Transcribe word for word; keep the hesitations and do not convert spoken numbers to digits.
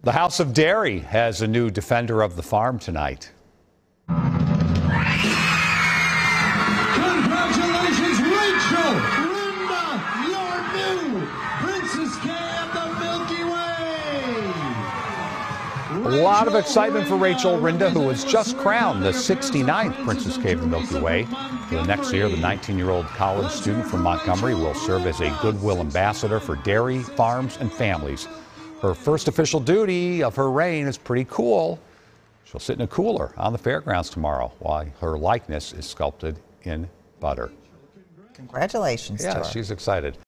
The House of Dairy has a new defender of the farm tonight. Congratulations, Rachel! Rynda, your new Princess K of the Milky Way! A lot of excitement for Rachel Rynda, who was just crowned the sixty-ninth Princess K of the Milky Way. For the next year, the nineteen-year-old college student from Montgomery will serve as a goodwill ambassador for dairy, farms, and families. Her first official duty of her reign is pretty cool. She'll sit in a cooler on the fairgrounds tomorrow while her likeness is sculpted in butter. Congratulations yeah, to her. She's excited.